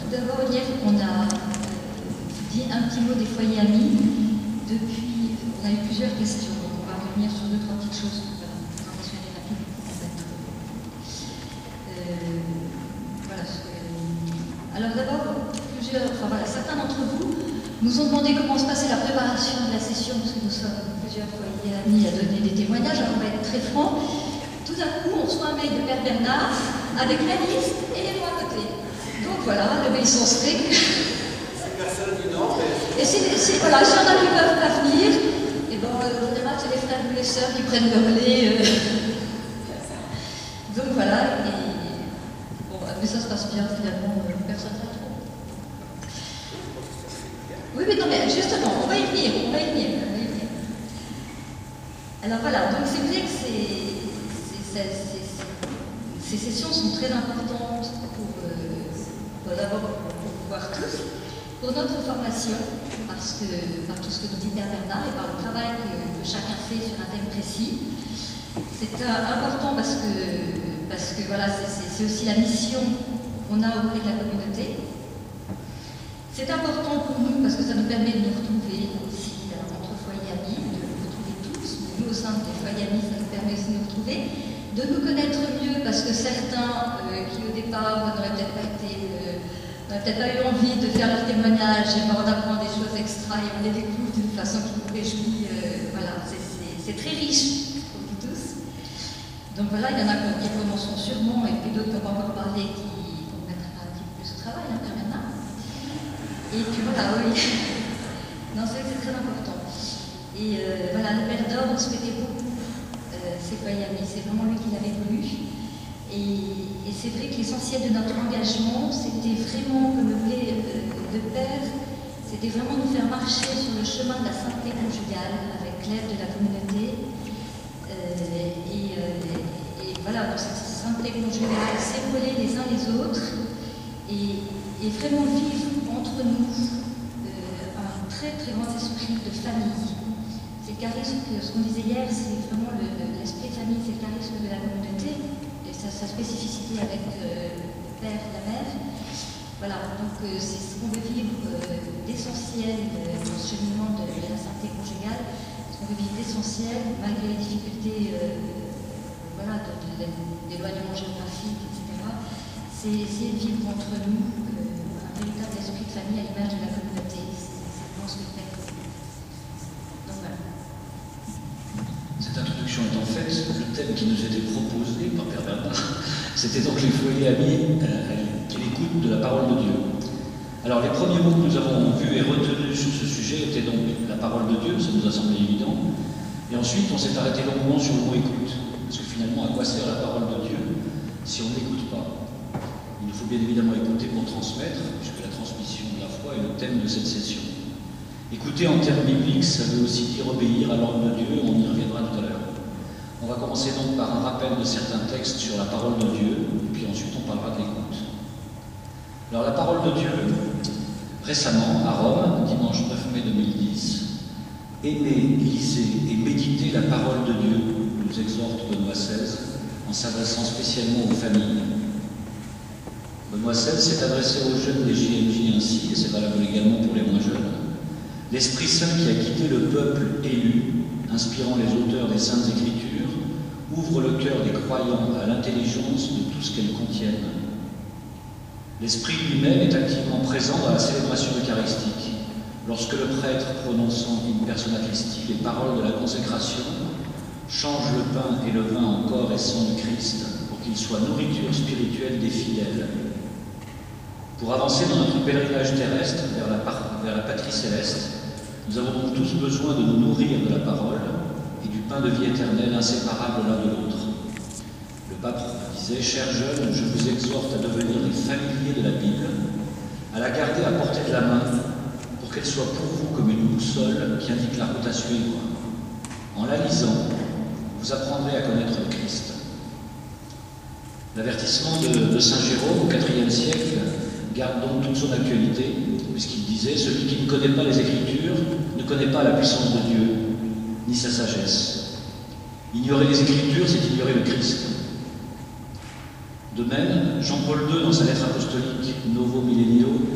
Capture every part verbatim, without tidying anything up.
tout d'abord, hier, on a dit un petit mot des foyers amis. Depuis, on a eu plusieurs questions, donc on va revenir sur deux, trois petites choses. Voilà, une présentation est rapide pour qu'on va être. Euh, voilà. Alors d'abord, plusieurs, enfin voilà, certains d'entre vous nous ont demandé comment se passait la préparation de la session, parce que nous sommes plusieurs foyers amis à donner des témoignages. Alors on va être très franc. Tout d'un coup, on reçoit un mail de Père Bernard avec la liste et les noms à côté. Donc voilà, l'obéissance stricte. Et si, si, voilà, si on a qui ne peuvent pas venir, et bon, en général, c'est les frères ou les sœurs qui prennent le relais. Euh. Donc voilà, et, bon, mais ça se passe bien finalement, euh, personne ne trop. Oui, mais non, mais justement, on va y venir, on va y venir. On va y venir. Alors voilà, donc c'est vrai que c'est. Ces, ces, ces sessions sont très importantes pour, euh, pour d'abord pour pouvoir tous, pour notre formation, parce que par tout ce que nous dit Père Bernard et par le travail que, que chacun fait sur un thème précis. C'est euh, important parce que, parce que voilà, c'est aussi la mission qu'on a auprès de la communauté. C'est important pour nous parce que ça nous permet de nous retrouver aussi euh, entre foyers amis, de nous retrouver tous, mais nous au sein des foyers amis, ça nous permet aussi de nous retrouver. De nous connaître mieux, parce que certains euh, qui au départ n'auraient peut-être pas été, euh, n'auraient peut-être pas eu envie de faire leur témoignage, et ben on apprend des choses extra et on les découvre d'une façon qui nous réjouit. Euh, voilà, c'est très riche pour nous tous. Donc voilà, il y en a qui commenceront sûrement, et puis d'autres qui n'ont pas encore parlé, qui vont mettre un petit peu plus au travail, hein, maintenant. Et puis voilà, oui. Non, c'est très important. Et euh, voilà, le Père d'Or, on souhaitait beaucoup. C'est foyers amis, c'est vraiment lui qui l'avait voulu. Et, et c'est vrai que l'essentiel de notre engagement, c'était vraiment, comme le voulait euh, le Père, c'était vraiment nous faire marcher sur le chemin de la sainteté conjugale avec l'aide de la communauté. Euh, et, euh, et voilà, dans cette sainteté conjugale, s'épauler les uns les autres et, et vraiment vivre entre nous euh, un très très grand esprit de famille. C'est le charisme, que, ce qu'on disait hier, c'est vraiment l'esprit le, de famille, c'est le charisme de la communauté, et sa, sa spécificité avec euh, le père et la mère. Voilà, donc euh, c'est ce qu'on veut vivre euh, d'essentiel euh, dans ce cheminement de, de la santé conjugale, ce qu'on veut vivre d'essentiel, malgré les difficultés euh, voilà, d'éloignement géographique, et cetera. C'est essayer de vivre entre nous euh, un véritable esprit de famille à l'image de la communauté. C'est vraiment ce que fait. Cette introduction étant faite, le thème qui nous était proposé par Père Bernard, c'était donc les foyers amis à l'écoute de la parole de Dieu. Alors les premiers mots que nous avons vus et retenus sur ce sujet étaient donc la parole de Dieu, ça nous a semblé évident, et ensuite on s'est arrêté longuement sur le mot écoute, parce que finalement à quoi sert la parole de Dieu si on n'écoute pas? Il nous faut bien évidemment écouter pour transmettre, puisque la transmission de la foi est le thème de cette session. Écouter en termes bibliques, ça veut aussi dire obéir à l'ordre de Dieu, on y reviendra tout à l'heure. On va commencer donc par un rappel de certains textes sur la parole de Dieu, et puis ensuite on parlera de l'écoute. Alors la parole de Dieu, récemment à Rome, dimanche neuf mai deux mille dix, aimez, lisez et méditez la parole de Dieu, nous exhorte Benoît seize, en s'adressant spécialement aux familles. Benoît seize s'est adressé aux jeunes des J M J ainsi, et c'est valable également pour les moins jeunes. L'Esprit Saint qui a guidé le peuple élu, inspirant les auteurs des Saintes Écritures, ouvre le cœur des croyants à l'intelligence de tout ce qu'elles contiennent. L'Esprit lui-même est activement présent dans la célébration eucharistique, lorsque le prêtre, prononçant in persona Christi les paroles de la consécration, change le pain et le vin en corps et sang du Christ pour qu'ils soient nourriture spirituelle des fidèles. Pour avancer dans notre pèlerinage terrestre vers la, vers la patrie céleste, nous avons donc tous besoin de nous nourrir de la parole et du pain de vie éternelle inséparable l'un de l'autre. Le pape disait « Chers jeunes, je vous exhorte à devenir des familiers de la Bible, à la garder à portée de la main, pour qu'elle soit pour vous comme une boussole qui indique la route à suivre. En la lisant, vous apprendrez à connaître le Christ. » L'avertissement de, de Saint Jérôme au quatrième siècle garde donc toute son actualité, puisqu'il disait « Celui qui ne connaît pas les Écritures ne connaît pas la puissance de Dieu, ni sa sagesse. Ignorer les Écritures, c'est ignorer le Christ. » De même, Jean-Paul deux, dans sa lettre apostolique Novo Millennio,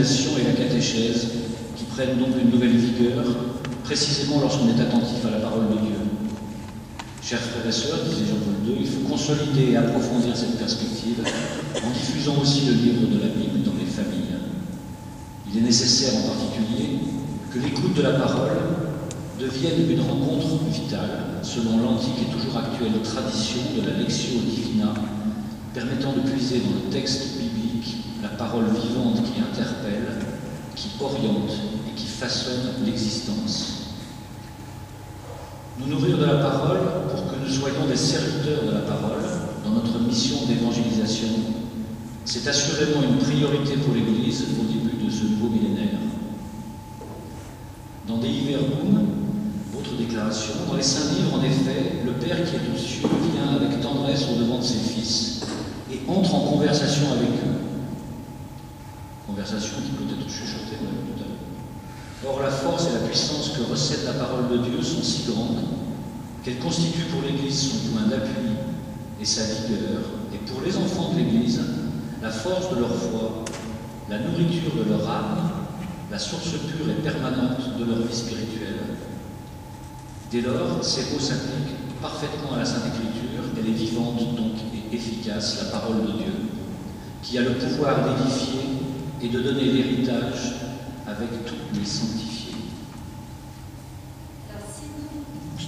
l'évangélisation et la catéchèse, qui prennent donc une nouvelle vigueur, précisément lorsqu'on est attentif à la parole de Dieu. Chers frères et sœurs, disait Jean-Paul deux, il faut consolider et approfondir cette perspective en diffusant aussi le livre de la Bible dans les familles. Il est nécessaire en particulier que l'écoute de la parole devienne une rencontre vitale, selon l'antique et toujours actuelle tradition de la Lectio Divina, permettant de puiser dans le texte biblique la parole vivante qui interpelle, qui oriente et qui façonne l'existence. Nous nourrir de la parole pour que nous soyons des serviteurs de la parole dans notre mission d'évangélisation, c'est assurément une priorité pour l'Église au début de ce nouveau millénaire. Dans Dei Verbum, autre déclaration, dans les saints livres, en effet, le Père qui est aux cieux vient avec tendresse au devant de ses fils et entre en conversation avec eux. Conversation qui peut être chuchotée, on l'a vu tout à l'heure. Or, la force et la puissance que recèle la parole de Dieu sont si grandes qu'elles constituent pour l'Église son point d'appui et sa vigueur, et pour les enfants de l'Église, la force de leur foi, la nourriture de leur âme, la source pure et permanente de leur vie spirituelle. Dès lors, ces mots s'appliquent parfaitement à la Sainte Écriture, elle est vivante donc et efficace, la parole de Dieu, qui a le pouvoir d'édifier et de donner l'héritage avec tous les sanctifiés. Alors, si nous,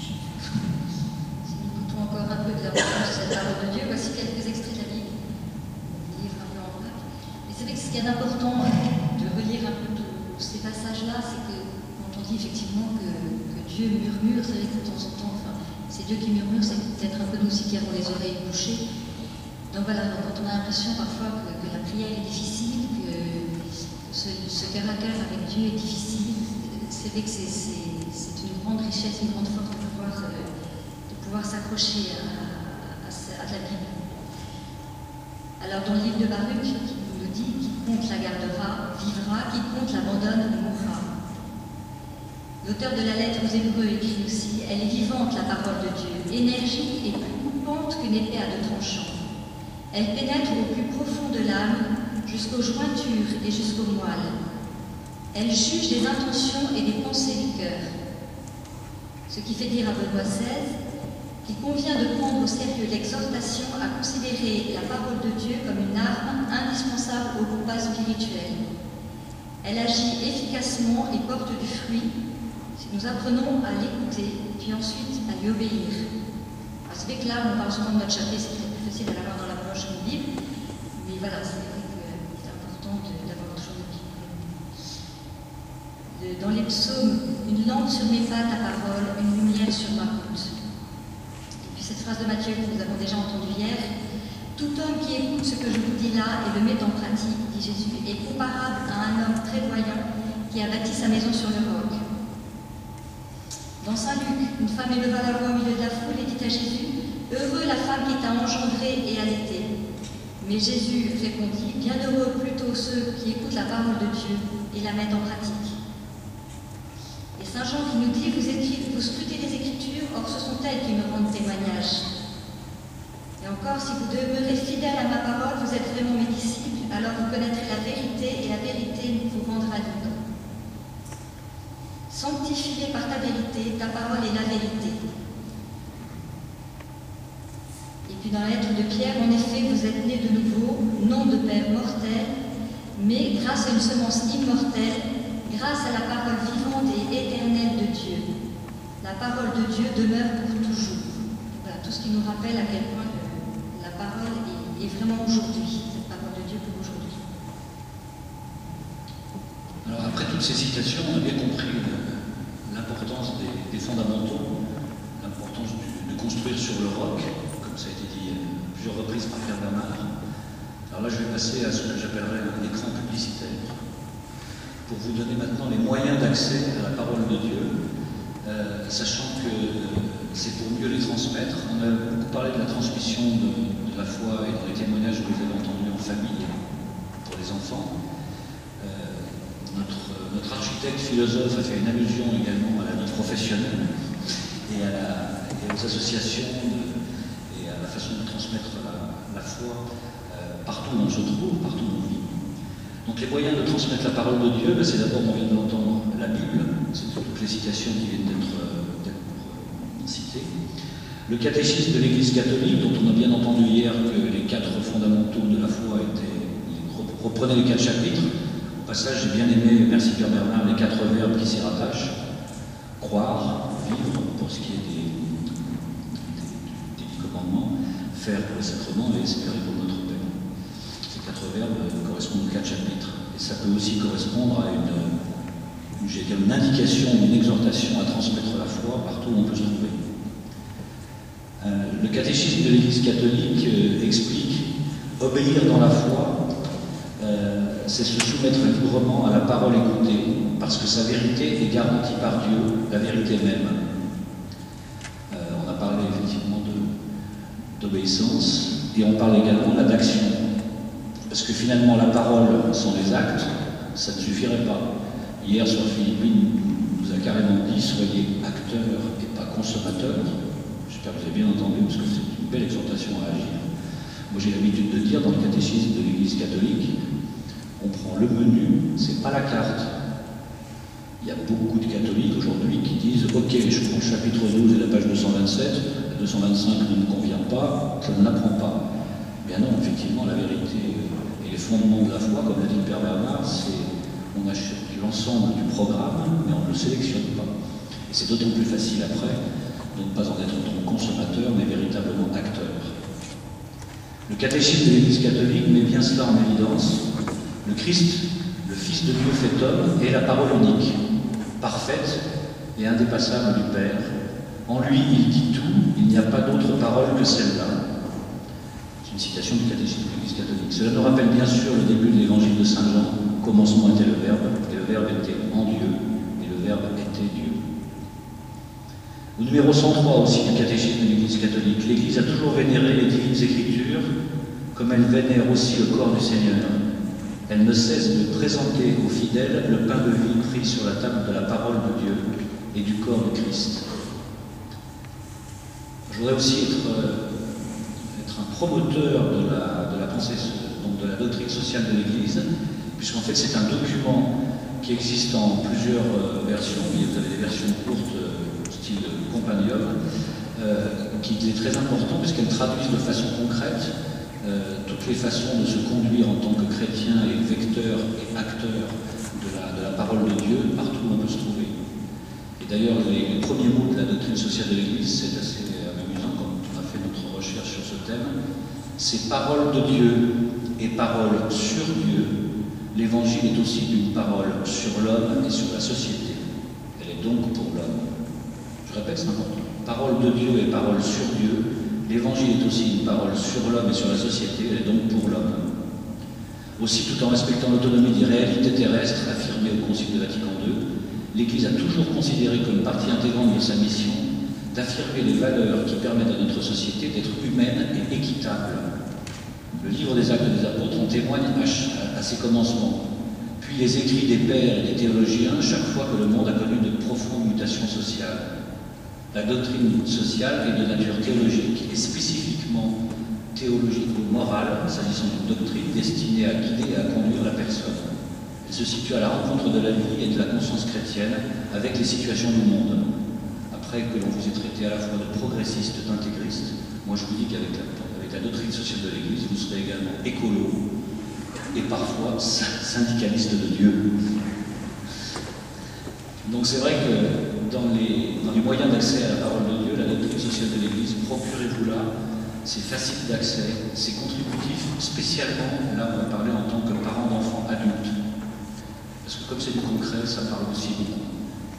si nous goûtons encore un peu de la recherche de cette parole de Dieu, voici quelques extraits de la Bible, livre un peu en vrac. Mais c'est vrai que ce qu'il y a d'important de relire un peu tous ces passages-là, c'est que quand on dit effectivement que, que Dieu murmure, c'est vrai que de temps en temps, enfin, c'est Dieu qui murmure, c'est peut-être un peu nous aussi qui avons les oreilles bouchées. Donc voilà, donc quand on a l'impression parfois que, que la prière est difficile, que ce, ce caractère avec Dieu est difficile, c'est vrai que c'est une grande richesse, une grande force de pouvoir, de pouvoir s'accrocher à, à, à la Bible. Alors dans le livre de Baruch, qui nous dit « Quiconque la gardera, vivra, quiconque l'abandonne, mourra ». L'auteur de la lettre aux Hébreux écrit aussi « Elle est vivante, la parole de Dieu, énergie et plus coupante qu'une épée à deux tranchants. Elle pénètre au plus profond de l'âme, jusqu'aux jointures et jusqu'aux moelles. Elle juge des intentions et des pensées du cœur. » Ce qui fait dire à Benoît seize qu'il convient de prendre au sérieux l'exhortation à considérer la parole de Dieu comme une arme indispensable au combat spirituel. Elle agit efficacement et porte du fruit si nous apprenons à l'écouter, puis ensuite à lui obéir. C'est vrai que là, on parle souvent de notre chapelet, c'est très plus facile de l'avoir dans la poche qu'une Bible, mais voilà, c'est vrai que c'est important d'avoir toujours une Bible. Dans les psaumes, une lampe sur mes pas, ta parole, une lumière sur ma route. Et puis cette phrase de Matthieu que nous avons déjà entendue hier, tout homme qui écoute ce que je vous dis là et le met en pratique, dit Jésus, est comparable à un homme prévoyant qui a bâti sa maison sur le roc. Dans Saint Luc, une femme éleva la voix au milieu de la foule et dit à Jésus, « Heureux la femme qui t'a engendré et allaité. » Mais Jésus répondit, « Bienheureux plutôt ceux qui écoutent la parole de Dieu et la mettent en pratique. » Et Saint Jean qui nous dit, vous, écrivez, vous scrutez les Écritures, or ce sont elles qui me rendent témoignage. Et encore, si vous demeurez fidèles à ma parole, vous êtes vraiment mes disciples, alors vous connaîtrez la vérité et la vérité vous rendra libre. Sanctifié par ta vérité, ta parole est la vérité. Et puis dans la lettre de Pierre, en effet, vous êtes nés de nouveau, non de père mortel, mais grâce à une semence immortelle, grâce à la parole vivante et éternelle de Dieu. La parole de Dieu demeure pour toujours. Voilà, tout ce qui nous rappelle à quel point le, la parole est, est vraiment aujourd'hui, cette parole de Dieu pour aujourd'hui. Alors après toutes ces citations, on a bien compris l'importance des, des fondamentaux, l'importance de construire sur le roc, comme ça a été dit à plusieurs reprises par Pierre Bernard. Alors là, je vais passer à ce que j'appellerais un écran publicitaire, pour vous donner maintenant les moyens d'accès à la parole de Dieu, euh, sachant que c'est pour mieux les transmettre. On a beaucoup parlé de la transmission de, de la foi et dans les témoignages que vous avez entendus en famille, pour les enfants. Euh, notre, notre architecte philosophe a fait une allusion également à la vie professionnelle et, à la, et aux associations de, et à la façon de transmettre la, la foi euh, partout où on se trouve, partout où on vit. Donc les moyens de transmettre la parole de Dieu, ben, c'est d'abord, on vient de l'entendre, la Bible, c'est toutes les citations qui viennent d'être euh, citées. Le catéchisme de l'Église catholique, dont on a bien entendu hier que les quatre fondamentaux de la foi étaient, reprenaient les quatre chapitres. Au passage, j'ai bien aimé, merci Père Bernard, les quatre verbes qui s'y rattachent. Croire, vivre, pour ce qui est des, des, des commandements, faire pour les sacrements et espérer pour notre Père. Ces quatre verbes correspondent aux quatre chapitres. Et ça peut aussi correspondre à une, une, dire, une indication, une exhortation à transmettre la foi partout où on peut se trouver. Euh, le catéchisme de l'Église catholique euh, explique obéir dans la foi, euh, c'est se soumettre librement à la parole écoutée, parce que sa vérité est garantie par Dieu, la vérité même. Euh, on a parlé effectivement d'obéissance, et on parle également là d'action. Parce que finalement, la parole sans les actes, ça ne suffirait pas. Hier, sur Philippine, nous a carrément dit, soyez acteurs et pas consommateurs. J'espère que vous avez bien entendu, parce que c'est une belle exhortation à agir. Moi, j'ai l'habitude de dire, dans le catéchisme de l'Église catholique, on prend le menu, c'est pas la carte. Il y a beaucoup de catholiques aujourd'hui qui disent « Ok, je prends le chapitre douze et la page deux cent vingt-sept, la deux cent vingt-cinq ne me convient pas, je ne l'apprends pas. » Bien non, effectivement, la vérité et les fondements de la foi, comme l'a dit le Père Bernard, c'est on achète l'ensemble du programme, mais on ne le sélectionne pas. Et c'est d'autant plus facile après de ne pas en être donc consommateur, mais véritablement acteur. Le catéchisme de l'Église catholique met bien cela en évidence. Le Christ, le Fils de Dieu fait homme, est la parole unique, parfaite et indépassable du Père. En lui, il dit tout, il n'y a pas d'autre parole que celle-là. C'est une citation du catéchisme de l'Église catholique. Cela nous rappelle bien sûr le début de l'évangile de Saint Jean. Au commencement était le Verbe, et le Verbe était en Dieu, et le Verbe était Dieu. Au numéro cent trois aussi du catéchisme de l'Église catholique, l'Église a toujours vénéré les divines écritures, comme elle vénère aussi le corps du Seigneur. Elle ne cesse de présenter aux fidèles le pain de vie pris sur la table de la parole de Dieu et du corps de Christ. Je voudrais aussi être, euh, être un promoteur de la, de la pensée, donc de la doctrine sociale de l'Église, puisqu'en fait c'est un document qui existe en plusieurs euh, versions. Vous avez des versions courtes, euh, style compendium, euh, qui est très important puisqu'elles traduisent de façon concrète Euh, toutes les façons de se conduire en tant que chrétien et vecteur et acteur de la, de la parole de Dieu partout où on peut se trouver. Et d'ailleurs, les, les premiers mots de la doctrine sociale de l'Église, c'est assez amusant quand on a fait notre recherche sur ce thème, c'est parole de Dieu et parole sur Dieu. L'Évangile est aussi une parole sur l'homme et sur la société. Elle est donc pour l'homme. Je répète, c'est important. Parole de Dieu et parole sur Dieu. L'Évangile est aussi une parole sur l'homme et sur la société, elle est donc pour l'homme. Aussi, tout en respectant l'autonomie des réalités terrestres affirmées au Concile de Vatican deux, l'Église a toujours considéré comme partie intégrante de sa mission d'affirmer les valeurs qui permettent à notre société d'être humaine et équitable. Le livre des Actes des Apôtres en témoigne à, à ses commencements, puis les écrits des pères et des théologiens chaque fois que le monde a connu de profondes mutations sociales. La doctrine sociale est de nature théologique et spécifiquement théologique ou morale, s'agissant d'une doctrine destinée à guider et à conduire la personne. Elle se situe à la rencontre de la vie et de la conscience chrétienne avec les situations du monde. Après que l'on vous ait traité à la fois de progressiste, d'intégriste, moi je vous dis qu'avec la, avec la doctrine sociale de l'Église, vous serez également écolo et parfois syndicaliste de Dieu. Donc c'est vrai que dans les, dans les moyens d'accès à la parole de Dieu, la doctrine sociale de l'Église, procurez-vous là, c'est facile d'accès, c'est contributif, spécialement, là on va parler en tant que parent d'enfants adultes. Parce que comme c'est du concret, ça parle aussi beaucoup.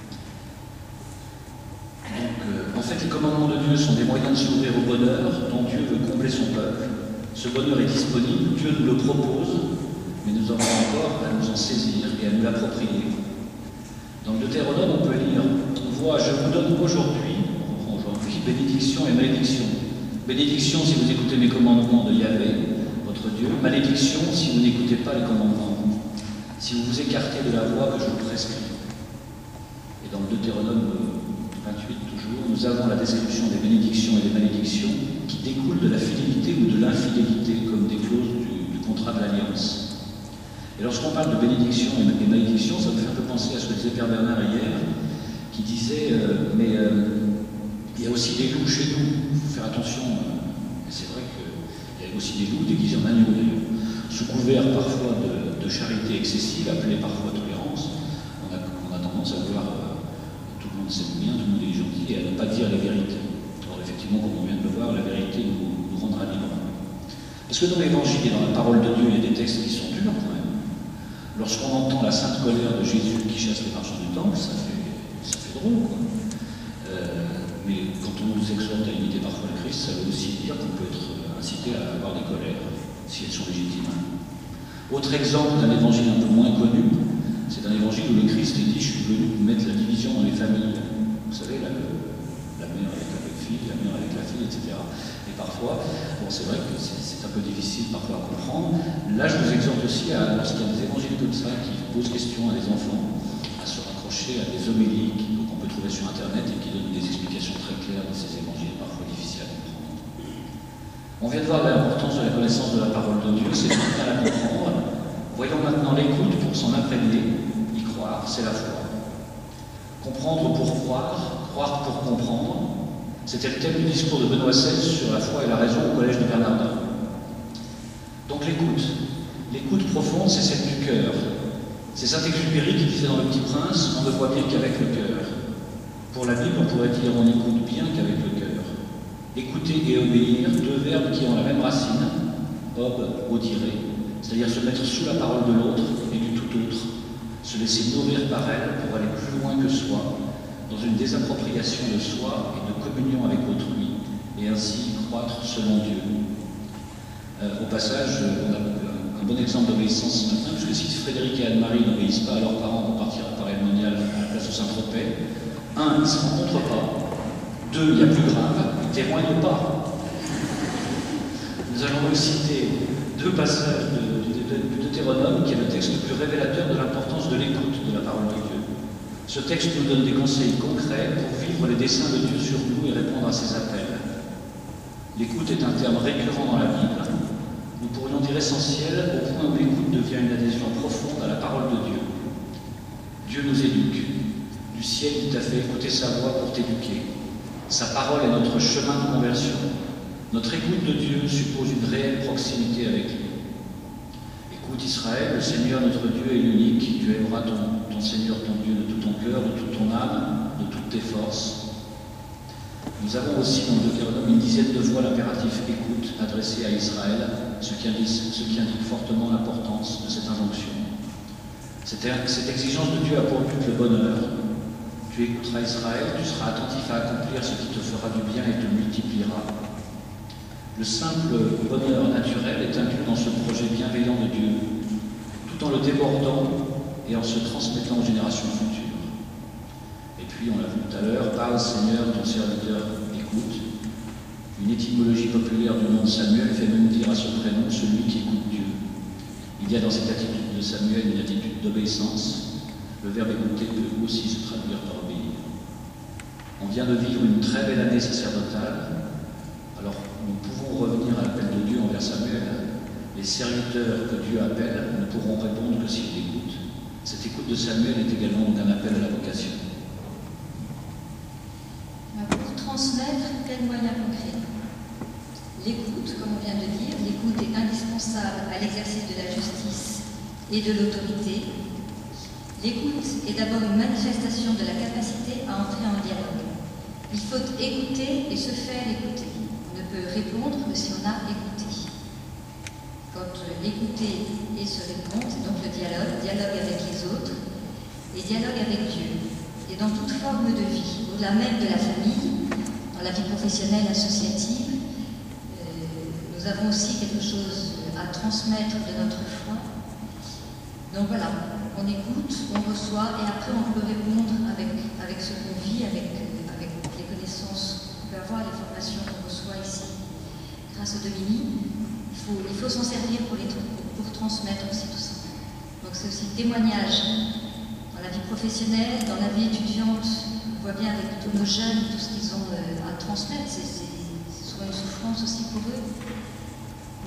Donc, euh, en fait, les commandements de Dieu sont des moyens de s'ouvrir au bonheur dont Dieu veut combler son peuple. Ce bonheur est disponible, Dieu nous le propose, mais nous avons encore à nous en saisir et à nous l'approprier. Dans le Deutéronome, on peut lire « Vois, je vous donne aujourd'hui, aujourd'hui, bénédiction et malédiction. Bénédiction si vous écoutez mes commandements de Yahvé, votre Dieu. Malédiction si vous n'écoutez pas les commandements, si vous vous écartez de la voie que je vous prescris. » Et dans le Deutéronome vingt-huit, toujours, nous avons la description des bénédictions et des malédictions qui découlent de la fidélité ou de l'infidélité, comme des clauses du, du contrat de l'Alliance. Et lorsqu'on parle de bénédiction et malédiction, ça me fait un peu penser à ce que disait Père Bernard hier, qui disait euh, mais euh, il y a aussi des loups chez nous, il faut faire attention. Euh, et c'est vrai qu'il y a aussi des loups déguisés en agneaux d'ailleurs, sous couvert parfois de, de charité excessive, appelée parfois tolérance. On a, on a tendance à vouloir euh, tout le monde s'aime bien, tout le monde est gentil, et à ne pas dire la vérité. Alors effectivement, comme on vient de le voir, la vérité nous, nous rendra libres. Parce que dans l'Évangile et dans la parole de Dieu, il y a des textes qui sont durs quand même. Lorsqu'on entend la sainte colère de Jésus qui chasse les marchands du temple, ça fait, ça fait drôle, quoi. Euh, mais quand on nous exhorte à imiter parfois le Christ, ça veut aussi dire qu'on peut être incité à avoir des colères, si elles sont légitimes. Autre exemple d'un évangile un peu moins connu, c'est un évangile où le Christ dit « Je suis venu mettre la division dans les familles ». Vous savez, la, la mère avec la belle-fille, la mère avec la fille, et cetera. Et parfois, bon, c'est vrai que c'est un peu difficile parfois à comprendre. Là, je vous exhorte aussi, à, lorsqu'il y a des évangiles comme ça qui posent question à des enfants, à se raccrocher à des homélies qu'on peut trouver sur Internet et qui donnent des explications très claires de ces évangiles, parfois difficiles à comprendre. On vient de voir l'importance de la connaissance de la parole de Dieu, c'est bien à la comprendre. Voyons maintenant l'écoute pour s'en imprégner, y croire, c'est la foi. Comprendre pour croire, croire pour comprendre. C'était le thème du discours de Benoît seize sur la foi et la raison au collège de Bernardin. Donc l'écoute. L'écoute profonde, c'est celle du cœur. C'est Saint-Exupéry qui disait dans Le Petit Prince, on ne voit bien qu'avec le cœur. Pour la Bible, on pourrait dire on écoute bien qu'avec le cœur. Écouter et obéir, deux verbes qui ont la même racine, ob, audirer, c'est-à-dire se mettre sous la parole de l'autre et du tout autre, se laisser nourrir par elle pour aller plus loin que soi, dans une désappropriation de soi et de communion avec autrui, et ainsi croître selon Dieu. Euh, au passage, on a un bon exemple d'obéissance ce matin, puisque si Frédéric et Anne-Marie n'obéissent pas à leurs parents pour partir à Paray-le-Monial à la place de Saint-Tropez, un, ils ne se rencontrent pas. Deux, il y a plus grave, ils ne témoignent pas. Nous allons aussi citer deux passages de, de, de, de Deutéronome, qui est le texte le plus révélateur de l'importance de l'écoute de la parole de Dieu. Ce texte nous donne des conseils concrets pour vivre les desseins de Dieu sur nous et répondre à ses appels. L'écoute est un terme récurrent dans la Bible. Nous pourrions dire essentiel au point où l'écoute devient une adhésion profonde à la parole de Dieu. Dieu nous éduque. Du ciel, il t'a fait écouter sa voix pour t'éduquer. Sa parole est notre chemin de conversion. Notre écoute de Dieu suppose une réelle proximité avec lui. Écoute Israël, le Seigneur notre Dieu est l'unique. Tu aimeras ton, ton Seigneur, ton Dieu, de tout ton cœur, de toute ton âme, de toutes tes forces. Nous avons aussi dans le Deutéronome une dizaine de fois l'impératif écoute adressé à Israël, ce qui indique, ce qui indique fortement l'importance de cette injonction. Cette, cette exigence de Dieu a pour but le bonheur. Tu écouteras Israël, tu seras attentif à accomplir ce qui te fera du bien et te multipliera. Le simple bonheur naturel est inclus dans ce projet bienveillant de Dieu, tout en le débordant et en se transmettant aux générations futures. Et puis, on l'a vu tout à l'heure, parle Seigneur, ton serviteur écoute. Une étymologie populaire du nom de Samuel fait même dire à ce prénom celui qui écoute Dieu. Il y a dans cette attitude de Samuel une attitude d'obéissance. Le verbe écouter peut aussi se traduire par obéir. On vient de vivre une très belle année sacerdotale. Alors, nous pouvons revenir à l'appel de Dieu envers Samuel. Les serviteurs que Dieu appelle ne pourront répondre que s'ils l'écoutent. Cette écoute de Samuel est également un appel à la vocation. Pour transmettre, quel moyen concret? L'écoute, comme on vient de dire, l'écoute est indispensable à l'exercice de la justice et de l'autorité. L'écoute est d'abord une manifestation de la capacité à entrer en dialogue. Il faut écouter et se faire écouter. On ne peut répondre que si on a écouté. Quand écouter et se répondre, c'est donc le dialogue, dialogue avec les autres et dialogue avec Dieu. Et dans toute forme de vie, au-delà même de la famille, dans la vie professionnelle, associative, euh, nous avons aussi quelque chose à transmettre de notre foi. Donc voilà, on écoute, on reçoit et après on peut répondre avec, avec ce qu'on vit, avec, avec les connaissances qu'on peut avoir, les formations qu'on reçoit ici. Grâce au Domini, il faut, il faut s'en servir pour, les, pour transmettre aussi tout ça. Donc c'est aussi le témoignage dans la vie professionnelle, dans la vie étudiante. On voit bien avec tous nos jeunes, tout ce qu'ils ont à transmettre, c'est souvent une souffrance aussi pour eux.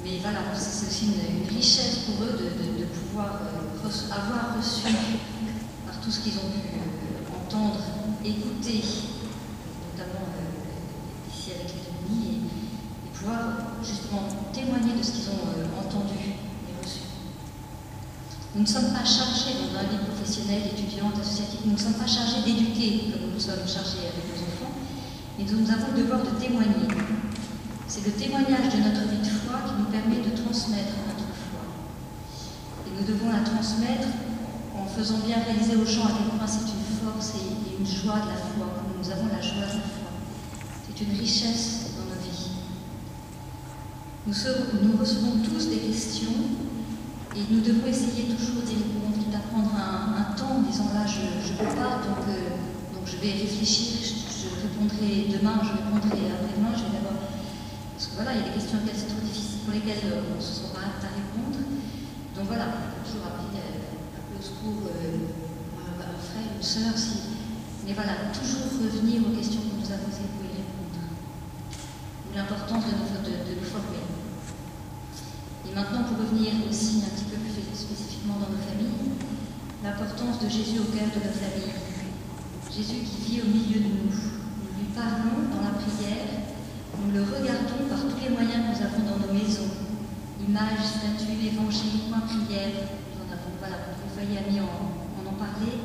Mais voilà, c'est aussi une, une richesse pour eux de, de, de pouvoir euh, reçu, avoir reçu par tout ce qu'ils ont pu euh, entendre, écouter, notamment euh, ici avec les amis, et, et pouvoir justement témoigner de ce qu'ils ont euh, entendu et reçu. Nous ne sommes pas chargés dans la vie professionnelle, étudiante, associative, nous ne sommes pas chargés d'éduquer comme nous sommes chargés avec nos enfants, mais nous avons le devoir de témoigner. C'est le témoignage de notre vie de foi qui nous permet de transmettre notre foi. Et nous devons la transmettre en faisant bien réaliser aux gens à quel point c'est une force et une joie de la foi, comme nous avons la joie de la foi. C'est une richesse dans nos vies. Nous, serons, nous recevons tous des questions et nous devons essayer toujours d'y répondre, d'apprendre un, un temps en disant là je ne peux pas, donc, euh, donc je vais réfléchir, je, je répondrai demain, je répondrai après-demain, je vais d'abord. Parce que voilà, il y a des questions auxquelles c'est trop difficile, pour lesquelles on ne se sent pas apte à répondre. Donc voilà, on peut toujours appeler un peu au secours euh, un, un frère, une sœur, si. Mais voilà, toujours revenir aux questions qu'on nous a posées pour y répondre. L'importance de nous, de, de nous former. Et maintenant, pour revenir aussi un petit peu plus spécifiquement dans nos familles, l'importance de Jésus au cœur de notre famille. Jésus qui vit au milieu de nous. Nous lui parlons dans la prière. Nous le regardons par tous les moyens que nous avons dans nos maisons. Images, statues, évangiles, points, prières. Nous en avons, voilà, le foyer ami en, en en parler.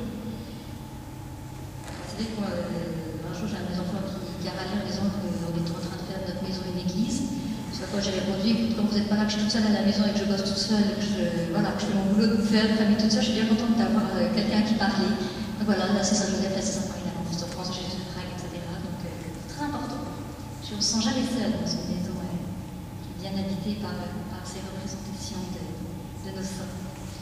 C'est vrai qu'un euh, jour, j'ai un de mes enfants qui, qui a râlé en disant qu'on était en train de faire de notre maison une église. Parce que quand j'ai répondu, écoute, comme vous n'êtes pas là, que je suis toute seule à la maison et que je bosse toute seule, et que je, voilà, que je fais mon boulot de vous faire de famille toute seule, je suis bien contente d'avoir euh, quelqu'un qui parlait. Donc voilà, là, c'est ça, je vous ai fait ces enfants, il a en France, Jésus de Prague, et cetera. Donc, euh, c'est très important. Je ne me sens jamais seule dans une maison euh, qui est bien habitée par, par ces représentations de, de nos saints.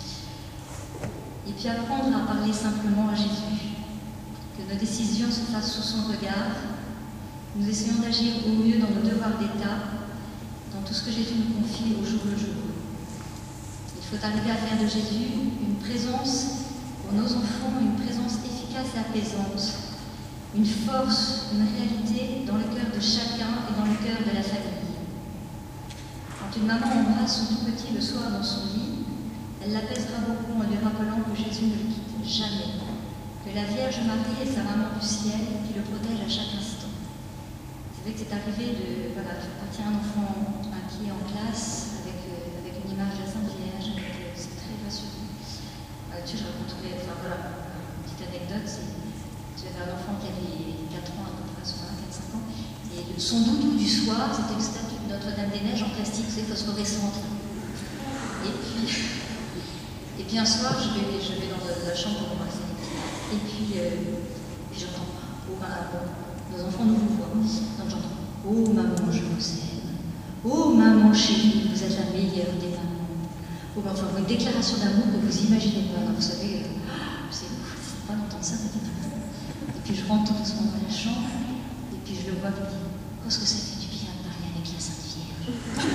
Et puis apprendre à parler simplement à Jésus, que nos décisions se fassent sous son regard. Nous essayons d'agir au mieux dans nos devoirs d'État, dans tout ce que Jésus nous confie au jour le jour. Il faut arriver à faire de Jésus une présence pour nos enfants, une présence efficace et apaisante. Une force, une réalité dans le cœur de chacun et dans le cœur de la famille. Quand une maman embrasse son tout petit le soir dans son lit, elle l'apaisera beaucoup en lui rappelant que Jésus ne le quitte jamais, que la Vierge Marie est sa maman du ciel qui le protège à chaque instant. C'est vrai que c'est arrivé de, voilà, de faire partir un enfant inquiet en classe avec, euh, avec une image de la Sainte Vierge, euh, c'est très rassurant. Euh, tu sais, je raconterai, enfin voilà, une petite anecdote, c'est j'avais un enfant qui avait quatre ans à peu près, quatre cinq ans, et son doudou du soir, c'était une statue de Notre-Dame-des-Neiges en plastique, c'est phosphorescente. Et puis, et puis un soir, je vais, je vais dans la chambre pour m'embrasser. Et puis, euh, puis j'entends pas. Oh, bah, bon, nos enfants nous voient. Donc j'entends, oh maman, je vous aime. Oh maman chérie, vous êtes la meilleure des mamans. Oh, bah, enfin, une déclaration d'amour que vous imaginez pas. Alors, vous savez, euh, c'est pas d'entendre ça, peut-être. Et puis je rentre tout doucement dans la chambre, et puis je le vois me dire, oh, ce que ça fait du bien de parler avec la Sainte Vierge.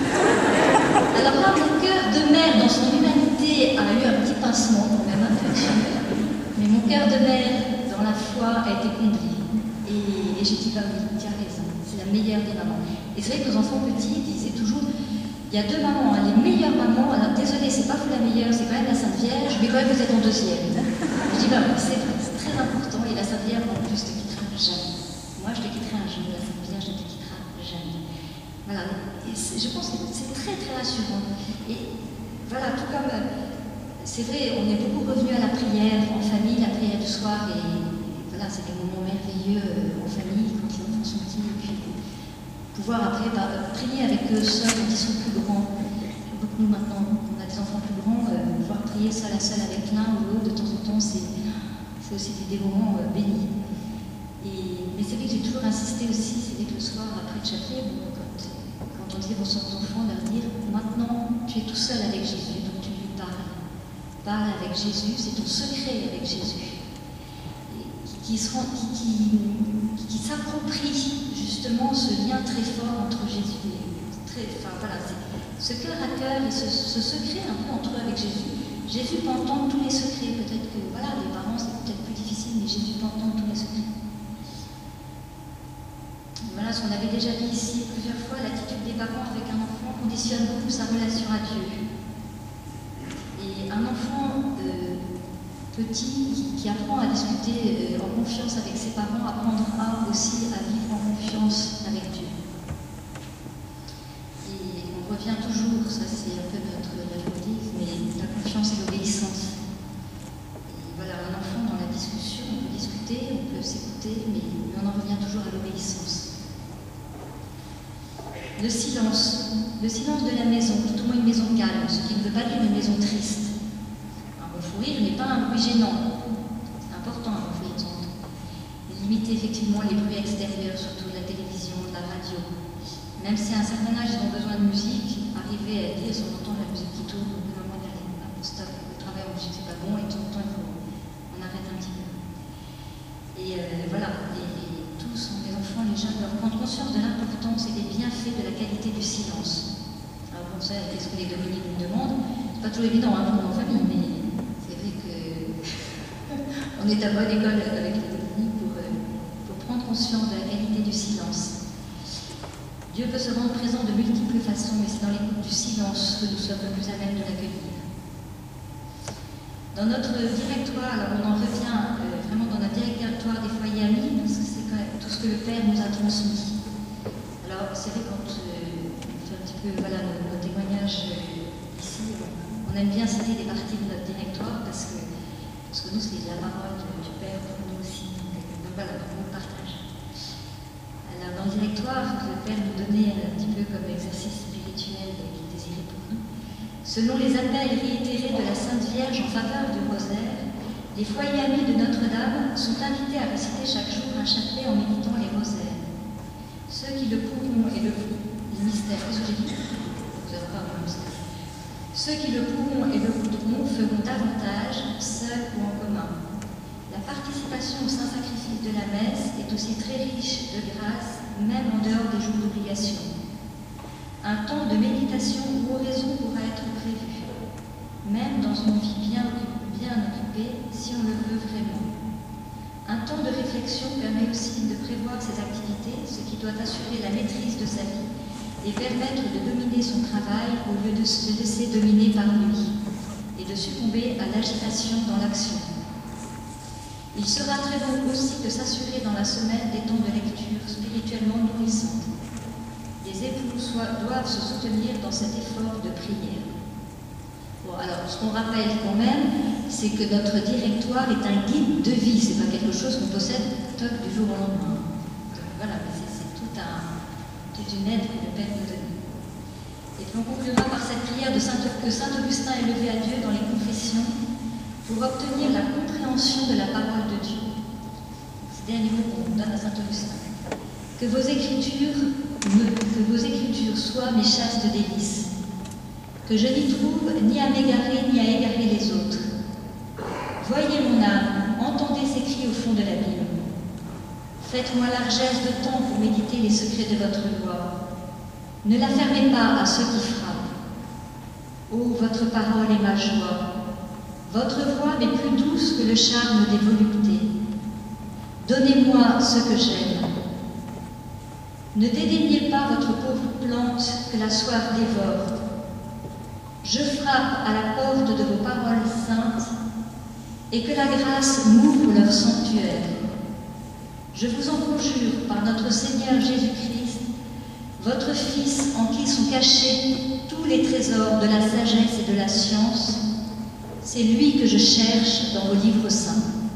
Alors là, mon cœur de mère, dans son humanité, a eu un petit pincement quand même, un peu, mais mon cœur de mère, dans la foi, a été comblé. Et, et j'ai dit, bah oui, tu as raison, c'est la meilleure des mamans. Et c'est vrai que nos enfants petits disaient toujours, il y a deux mamans, hein, les meilleures mamans, alors désolé, c'est pas vous la meilleure, c'est quand même la Sainte Vierge, mais quand même vous êtes en deuxième. Je dis, bah oui, c'est vrai, c'est très important, et la Sainte Vierge, en plus, te quittera jamais. Moi, je te quitterai un jour, la Sainte Vierge ne te quittera jamais. Voilà, et je pense que c'est très, très rassurant. Et voilà, tout comme, c'est vrai, on est beaucoup revenu à la prière en famille, la prière du soir, et voilà, c'est des moments merveilleux en famille, quand les enfants sont petits, et puis pouvoir après bah, prier avec eux seuls quand ils sont plus grands. Beaucoup nous maintenant, on a des enfants plus grands, euh, pouvoir prier seul à seul avec l'un ou l'autre de temps en temps, c'est aussi des, des moments euh, bénis. Et, mais c'est vrai que j'ai toujours insisté aussi, c'est vrai que le soir après le chapelet, bon, quand, quand on disait bonsoir aux enfants, leur dire maintenant tu es tout seul avec Jésus, donc tu lui parles. Parle avec Jésus, c'est ton secret avec Jésus. Et qui, qui, qui, qui, qui s'approprie justement ce lien très fort entre Jésus et très, enfin voilà, ce cœur à cœur et ce, ce secret un peu entre eux avec Jésus. Jésus peut entendre tous les secrets, peut-être que voilà, les parents c'est peut-être plus difficile, mais Jésus peut entendre tous les secrets. Voilà ce qu'on avait déjà dit ici plusieurs fois, l'attitude des parents avec un enfant. conditionne beaucoup sa relation à Dieu. Et un enfant euh, petit qui, qui apprend à discuter euh, en confiance avec ses parents apprendra aussi à vivre en confiance avec Dieu. Et on revient toujours, ça c'est un peu notre leitmotiv, mais la confiance et l'obéissance. Et voilà, un enfant dans la discussion, on peut discuter, on peut s'écouter, mais on en revient toujours à l'obéissance. Le silence, le silence de la maison, tout au moins une maison calme, ce qui ne veut pas dire une maison triste. Un bon fou rire n'est pas un bruit gênant, c'est important un bon fou rire. Limiter effectivement les bruits extérieurs, surtout de la télévision, de la radio. Même si à un certain âge ils ont besoin de musique, arriver à dire son entend la musique qui tourne, au bout d'un moment il y a un stop, le travail en musique c'est pas bon et de temps en temps il faut, on arrête un petit peu. Et euh, voilà, et, et tous sont des enfants, les jeunes doivent prendre conscience de l'importance et des bienfaits de la qualité du silence. Alors bon, ça, qu'est-ce que les Dominiques nous demandent? C'est pas toujours évident hein, pour nos familles, mais c'est vrai que on est à bonne école avec les Dominiques pour, euh, pour prendre conscience de la qualité du silence. Dieu peut se rendre présent de multiples façons, mais c'est dans l'écoute du silence que nous sommes le plus à même de l'accueillir. Dans notre directoire, alors on en revient euh, vraiment dans notre directoire des foyers amis, parce que c'est quand même tout ce que le Père nous a transmis. Alors c'est vrai quand euh, on fait un petit peu voilà, nos, nos témoignages euh, ici, on, on aime bien citer des parties de notre directoire parce que, parce que nous c'est la parole du Père pour nous aussi. Donc voilà, on le partage. Alors dans le directoire, le Père nous donnait un petit peu comme exercice spirituel qu'il désirait pour nous. Selon les appels réitérés de la Sainte Vierge en faveur du rosaire, les foyers amis de Notre-Dame sont invités à réciter chaque jour un chapelet en méditant les rosaires. Ceux qui le pourront et le les mystères, qu'est-ce que j'ai dit? Vous n'avez pas un mystère. Ceux qui le pourront et le voudront feront davantage, seuls ou en commun. La participation au Saint-Sacrifice de la messe est aussi très riche de grâce, même en dehors des jours d'obligation. Un temps de méditation ou oraison pourra être prévu, même dans une vie bien, bien occupée, si on le veut vraiment. Un temps de réflexion permet aussi de prévoir ses activités, ce qui doit assurer la maîtrise de sa vie et permettre de dominer son travail au lieu de se laisser dominer par lui et de succomber à l'agitation dans l'action. Il sera très bon aussi de s'assurer dans la semaine des temps de lecture spirituellement nourrissants. Les époux doivent se soutenir dans cet effort de prière. Bon, alors, ce qu'on rappelle quand même, c'est que notre directoire est un guide de vie, c'est pas quelque chose qu'on possède toc du jour au lendemain. Donc voilà, mais c'est tout un, toute une aide que le Père nous donne. Et puis on conclura par cette prière de Saint, que Saint Augustin est levé à Dieu dans les confessions pour obtenir la compréhension de la parole de Dieu. C'est un niveau qu'on donne à Saint Augustin. Que vos écritures, me, que vos écritures soient mes chastes délices, que je n'y trouve ni à m'égarer ni à égarer les autres. Voyez mon âme, entendez ces cris au fond de l'abîme. Faites-moi largesse de temps pour méditer les secrets de votre loi. Ne la fermez pas à ceux qui frappent. Ô votre parole est ma joie. Votre voix m'est plus douce que le charme des voluptés. Donnez-moi ce que j'aime. Ne dédaignez pas votre pauvre plante que la soif dévore. Je frappe à la porte de vos paroles saintes et que la grâce m'ouvre leur sanctuaire. Je vous en conjure par notre Seigneur Jésus-Christ, votre Fils en qui sont cachés tous les trésors de la sagesse et de la science. C'est lui que je cherche dans vos livres saints.